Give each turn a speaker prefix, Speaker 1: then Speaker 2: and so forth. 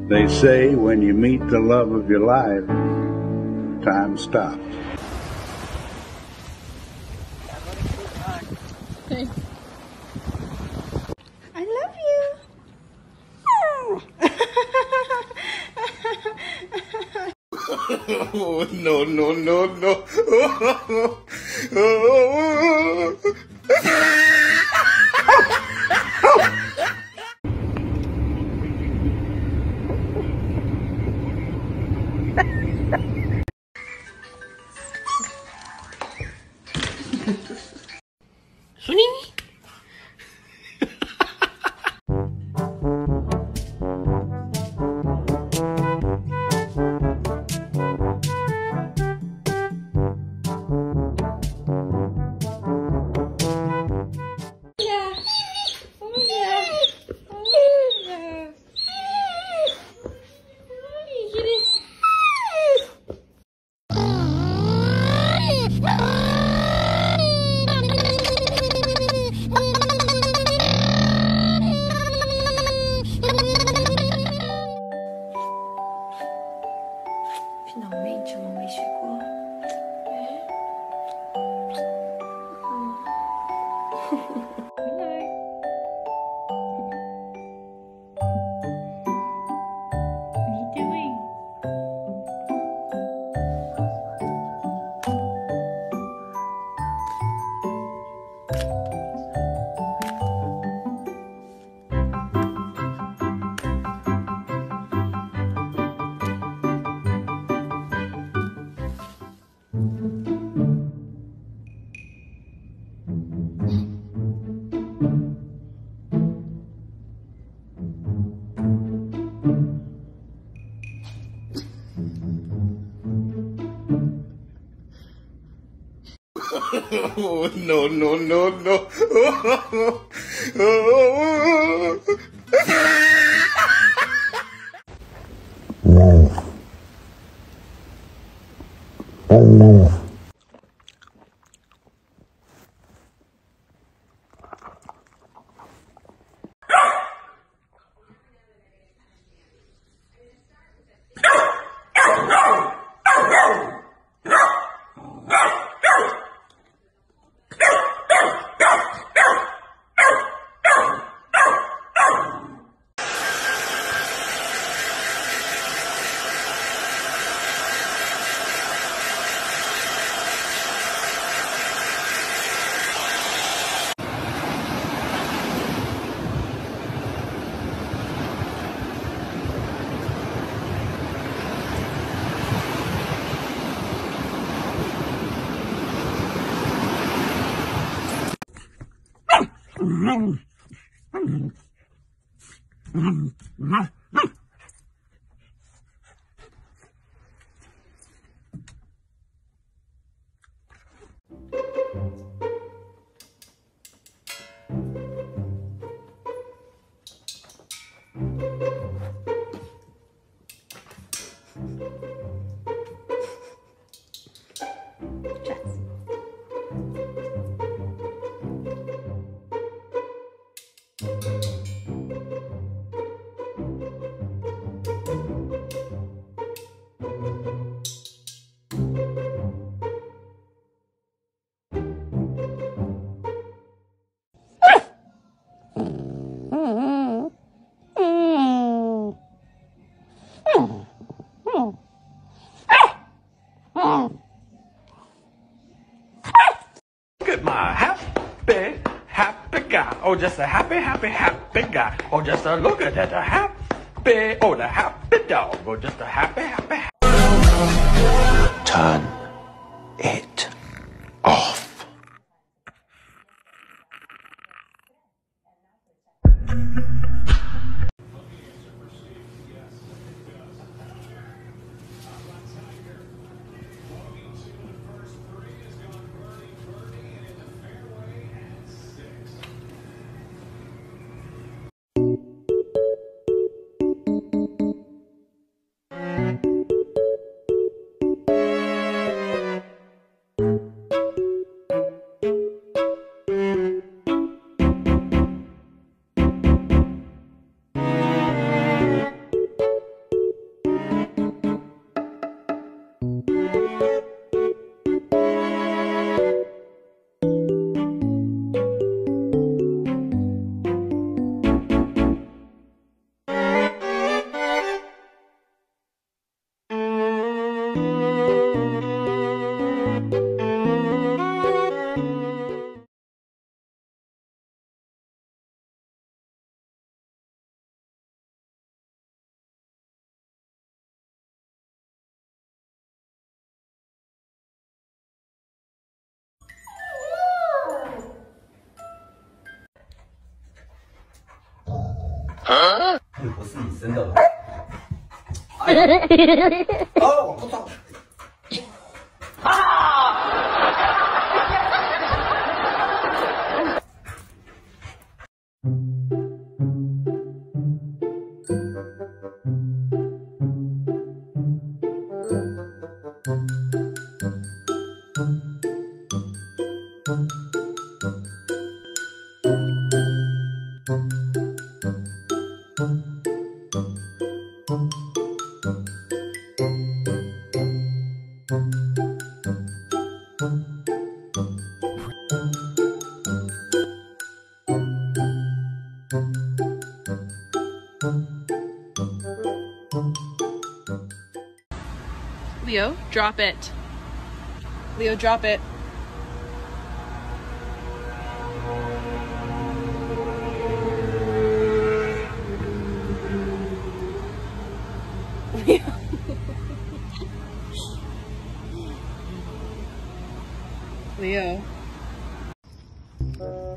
Speaker 1: They say when you meet the love of your life, time stops.
Speaker 2: Okay. I love you.
Speaker 3: Oh, no, no, no, no.
Speaker 2: Finalmente a mamãe chegou. Me doing?
Speaker 3: Oh, no, no, no, no.
Speaker 4: Look at my happy, happy guy. Oh, just a happy, happy, happy guy. Oh, just a look at that, a happy, oh, the happy dog. Oh, just a happy, happy.
Speaker 3: Turn it off.
Speaker 5: 不是你生的吧？哎呀！哦，我操！
Speaker 6: Leo, drop it. Leo, drop it. Leo. Leo.